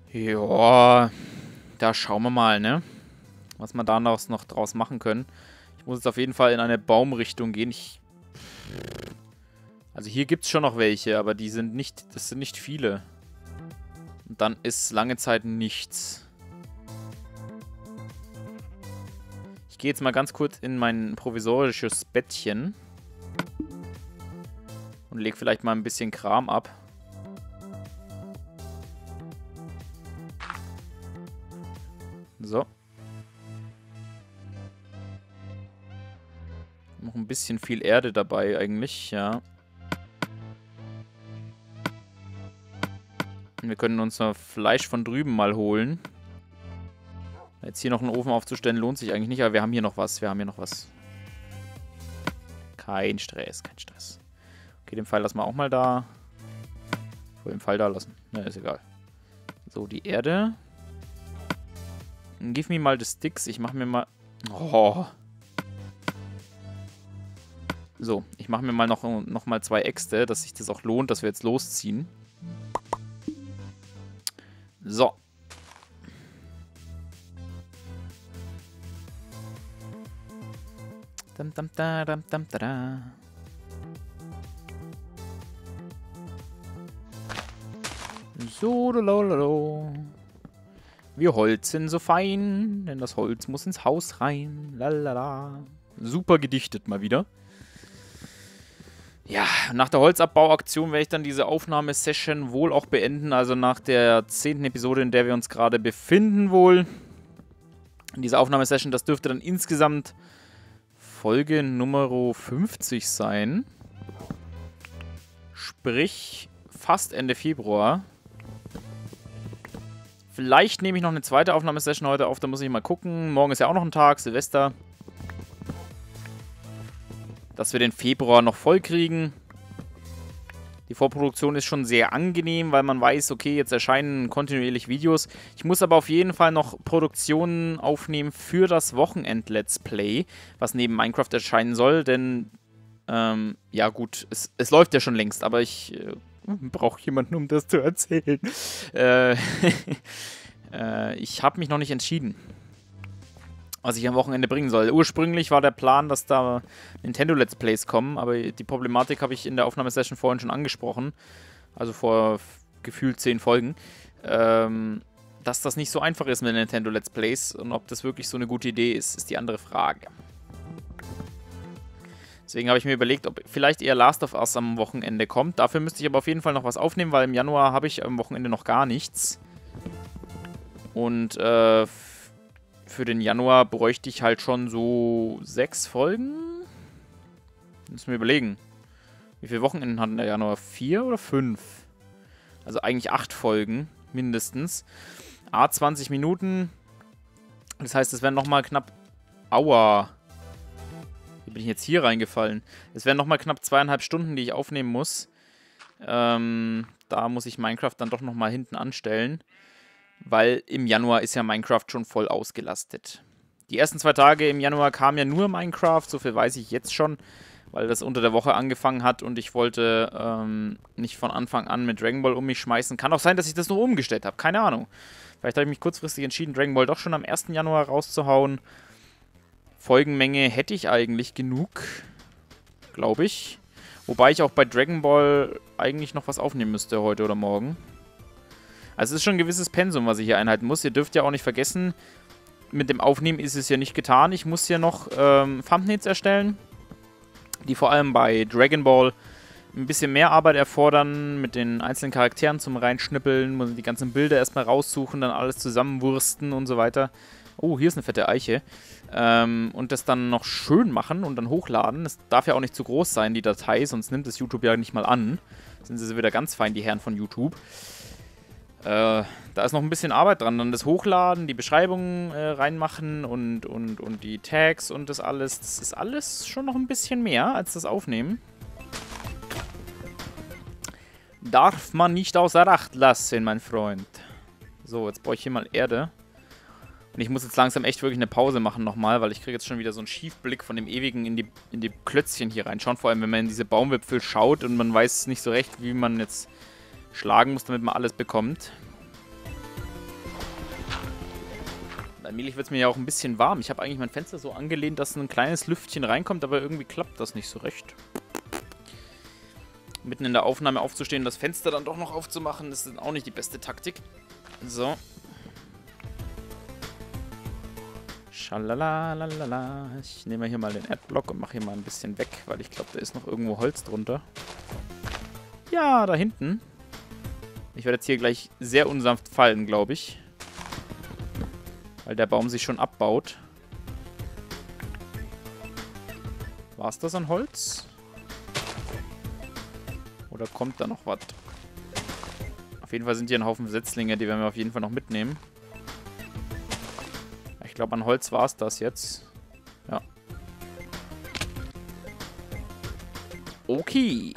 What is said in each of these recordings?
Ja, da schauen wir mal, ne? Was wir da noch draus machen können. Ich muss jetzt auf jeden Fall in eine Baumrichtung gehen. Also hier gibt es schon noch welche, aber das sind nicht viele. Und dann ist lange Zeit nichts. Ich gehe jetzt mal ganz kurz in mein provisorisches Bettchen. Und lege vielleicht mal ein bisschen Kram ab. So. Noch ein bisschen viel Erde dabei eigentlich, ja. Wir können uns noch Fleisch von drüben mal holen. Jetzt hier noch einen Ofen aufzustellen lohnt sich eigentlich nicht, aber wir haben hier noch was. Kein Stress, kein Stress. Okay, den Pfeil lassen wir auch mal da. Ich wollte den Pfeil da lassen. Na, ist egal. So, die Erde. Gib mir mal die Sticks. Ich mache mir mal... Oh. So, ich mache mir mal noch mal 2 Äxte, dass sich das auch lohnt, dass wir jetzt losziehen. So. Dam, dam, da, dam, dam, da, da. So, lololo. Wir holzen so fein, denn das Holz muss ins Haus rein. Lalala. Super gedichtet mal wieder. Ja, nach der Holzabbauaktion werde ich dann diese Aufnahmesession wohl auch beenden. Also nach der 10. Episode, in der wir uns gerade befinden wohl. Diese Aufnahmesession, das dürfte dann insgesamt Folge Nummer 50 sein. Sprich, fast Ende Februar. Vielleicht nehme ich noch eine zweite Aufnahmesession heute auf, da muss ich mal gucken. Morgen ist ja auch noch ein Tag, Silvester. Dass wir den Februar noch voll kriegen. Die Vorproduktion ist schon sehr angenehm, weil man weiß, okay, jetzt erscheinen kontinuierlich Videos. Ich muss aber auf jeden Fall noch Produktionen aufnehmen für das Wochenend-Let's Play, was neben Minecraft erscheinen soll, denn, ja gut, es läuft ja schon längst, aber ich brauche jemanden, um das zu erzählen. Ich habe mich noch nicht entschieden, was ich am Wochenende bringen soll. Ursprünglich war der Plan, dass da Nintendo Let's Plays kommen, aber die Problematik habe ich in der Aufnahmesession vorhin schon angesprochen, also vor gefühlt 10 Folgen, dass das nicht so einfach ist mit Nintendo Let's Plays und ob das wirklich so eine gute Idee ist die andere Frage. Deswegen habe ich mir überlegt, ob vielleicht eher Last of Us am Wochenende kommt. Dafür müsste ich aber auf jeden Fall noch was aufnehmen, weil im Januar habe ich am Wochenende noch gar nichts. Und für den Januar bräuchte ich halt schon so 6 Folgen. Müssen wir überlegen. Wie viele Wochenenden hat der Januar? 4 oder 5? Also eigentlich 8 Folgen, mindestens. 20 Minuten. Das heißt, es wären nochmal knapp... Aua. Wie bin ich jetzt hier reingefallen? Es wären nochmal knapp 2,5 Stunden, die ich aufnehmen muss. Da muss ich Minecraft dann doch nochmal hinten anstellen. Weil im Januar ist ja Minecraft schon voll ausgelastet. Die ersten 2 Tage im Januar kam ja nur Minecraft, so viel weiß ich jetzt schon, weil das unter der Woche angefangen hat und ich wollte nicht von Anfang an mit Dragon Ball um mich schmeißen. Kann auch sein, dass ich das noch umgestellt habe, keine Ahnung. Vielleicht habe ich mich kurzfristig entschieden, Dragon Ball doch schon am 1. Januar rauszuhauen. Folgenmenge hätte ich eigentlich genug, glaube ich. Wobei ich auch bei Dragon Ball eigentlich noch was aufnehmen müsste heute oder morgen. Also es ist schon ein gewisses Pensum, was ich hier einhalten muss. Ihr dürft ja auch nicht vergessen, mit dem Aufnehmen ist es ja nicht getan. Ich muss hier noch Thumbnails erstellen, die vor allem bei Dragon Ball ein bisschen mehr Arbeit erfordern, mit den einzelnen Charakteren zum Reinschnippeln, muss die ganzen Bilder erstmal raussuchen, dann alles zusammenwursten und so weiter. Oh, hier ist eine fette Eiche. Und das dann noch schön machen und dann hochladen. Es darf ja auch nicht zu groß sein, die Datei, sonst nimmt das YouTube ja nicht mal an. Sind sie wieder ganz fein, die Herren von YouTube. Da ist noch ein bisschen Arbeit dran. Dann das Hochladen, die Beschreibung reinmachen und die Tags und das alles. Das ist alles schon noch ein bisschen mehr als das Aufnehmen. Darf man nicht außer Acht lassen, mein Freund. So, jetzt brauche ich hier mal Erde. Und ich muss jetzt langsam echt wirklich eine Pause machen nochmal, weil ich kriege jetzt schon wieder so einen Schiefblick von dem ewigen in die Klötzchen hier reinschauen. Vor allem, wenn man in diese Baumwipfel schaut und man weiß nicht so recht, wie man jetzt schlagen muss, damit man alles bekommt. Allmählich wird es mir ja auch ein bisschen warm. Ich habe eigentlich mein Fenster so angelehnt, dass ein kleines Lüftchen reinkommt, aber irgendwie klappt das nicht so recht. Mitten in der Aufnahme aufzustehen und das Fenster dann doch noch aufzumachen, das ist auch nicht die beste Taktik. So. Schalalalala. Ich nehme hier mal den Erdblock und mache hier mal ein bisschen weg, weil ich glaube, da ist noch irgendwo Holz drunter. Ja, da hinten. Ich werde jetzt hier gleich sehr unsanft fallen, glaube ich. Weil der Baum sich schon abbaut. War es das an Holz? Oder kommt da noch was? Auf jeden Fall sind hier ein Haufen Setzlinge, die werden wir auf jeden Fall noch mitnehmen. Ich glaube, an Holz war es das jetzt. Ja. Okay.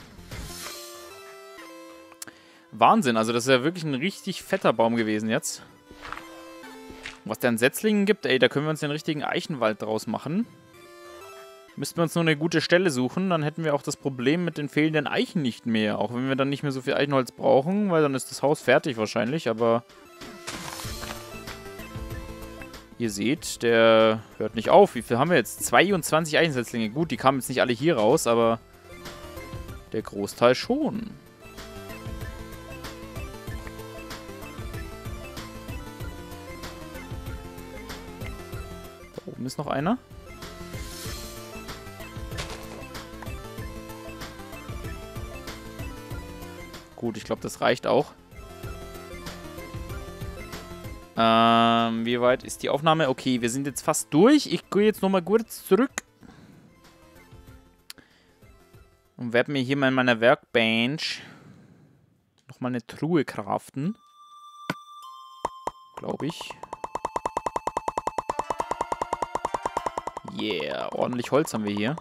Wahnsinn, also das ist ja wirklich ein richtig fetter Baum gewesen jetzt. Was der an Setzlingen gibt, ey, da können wir uns den richtigen Eichenwald draus machen. Müssten wir uns nur eine gute Stelle suchen, dann hätten wir auch das Problem mit den fehlenden Eichen nicht mehr. Auch wenn wir dann nicht mehr so viel Eichenholz brauchen, weil dann ist das Haus fertig wahrscheinlich, aber... Ihr seht, der hört nicht auf. Wie viel haben wir jetzt? 22 Eichensetzlinge. Gut, die kamen jetzt nicht alle hier raus, aber der Großteil schon. Da oben ist noch einer. Gut, ich glaube, das reicht auch. Wie weit ist die Aufnahme? Okay, wir sind jetzt fast durch. Ich gehe jetzt nochmal kurz zurück. Und werde mir hier mal in meiner Workbench nochmal eine Truhe craften. Glaube ich. Yeah, ordentlich Holz haben wir hier.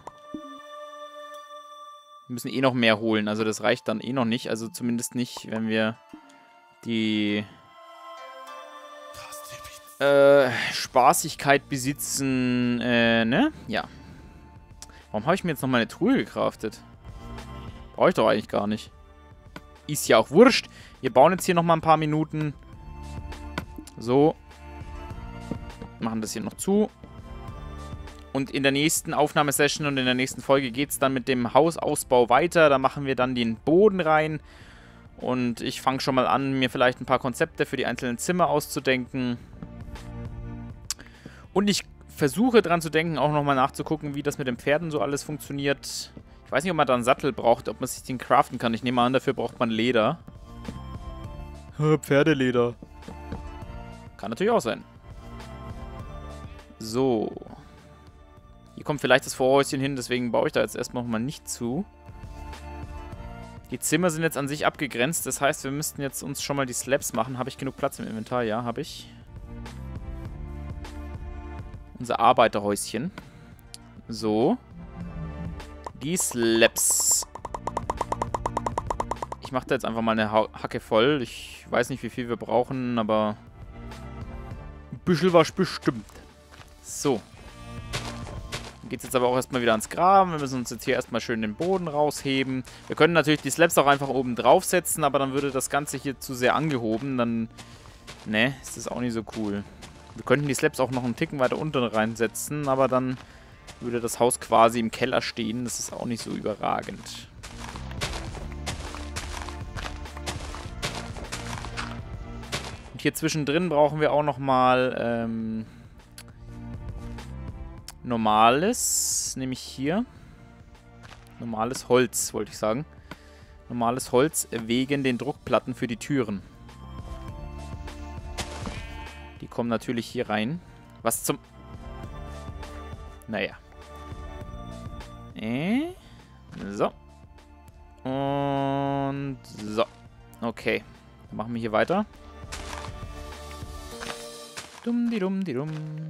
Wir müssen eh noch mehr holen, also das reicht dann eh noch nicht. Also zumindest nicht, wenn wir die... Spaßigkeit besitzen, ne? Ja. Warum habe ich mir jetzt nochmal eine Truhe gecraftet? Brauche ich doch eigentlich gar nicht. Ist ja auch wurscht. Wir bauen jetzt hier nochmal ein paar Minuten. So. Machen das hier noch zu. Und in der nächsten Aufnahmesession und in der nächsten Folge geht es dann mit dem Hausausbau weiter. Da machen wir dann den Boden rein. Und ich fange schon mal an, mir vielleicht ein paar Konzepte für die einzelnen Zimmer auszudenken. Und ich versuche dran zu denken, auch nochmal nachzugucken, wie das mit den Pferden so alles funktioniert. Ich weiß nicht, ob man da einen Sattel braucht, ob man sich den craften kann. Ich nehme an, dafür braucht man Leder. Pferdeleder. Kann natürlich auch sein. So. Hier kommt vielleicht das Vorhäuschen hin, deswegen baue ich da jetzt erstmal nochmal nicht zu. Die Zimmer sind jetzt an sich abgegrenzt, das heißt, wir müssten jetzt uns schon mal die Slabs machen. Habe ich genug Platz im Inventar? Ja, habe ich. Unser Arbeiterhäuschen. So. Die Slabs. Ich mache da jetzt einfach mal eine Hacke voll. Ich weiß nicht, wie viel wir brauchen, aber ein bisschen was bestimmt. So. Dann geht es jetzt aber auch erstmal wieder ans Graben. Wir müssen uns jetzt hier erstmal schön den Boden rausheben. Wir können natürlich die Slabs auch einfach oben draufsetzen, aber dann würde das Ganze hier zu sehr angehoben. Dann, ne, ist das auch nicht so cool. Wir könnten die Slabs auch noch einen Ticken weiter unten reinsetzen, aber dann würde das Haus quasi im Keller stehen. Das ist auch nicht so überragend. Und hier zwischendrin brauchen wir auch nochmal normales, nämlich hier. Normales Holz, wollte ich sagen. Normales Holz wegen den Druckplatten für die Türen. Die kommen natürlich hier rein. Was zum... Naja. So. Und so. Okay. Dann machen wir hier weiter. Dumm.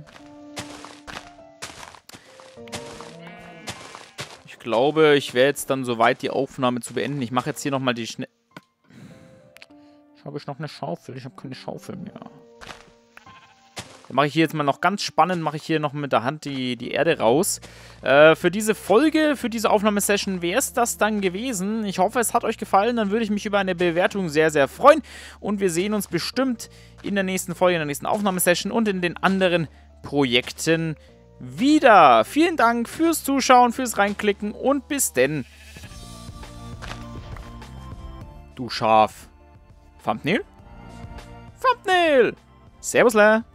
Ich glaube, ich wäre jetzt dann soweit, die Aufnahme zu beenden. Ich mache jetzt hier nochmal die Schnell... Habe ich noch eine Schaufel? Ich habe keine Schaufel mehr. Dann mache ich hier jetzt mal noch ganz spannend, mache ich hier noch mit der Hand die Erde raus. Für diese Folge, für diese Aufnahmesession wäre es das dann gewesen. Ich hoffe, es hat euch gefallen. Dann würde ich mich über eine Bewertung sehr, sehr freuen. Und wir sehen uns bestimmt in der nächsten Folge, in der nächsten Aufnahmesession und in den anderen Projekten wieder. Vielen Dank fürs Zuschauen, fürs Reinklicken und bis denn. Du Schaf. Thumbnail? Thumbnail! Servusle!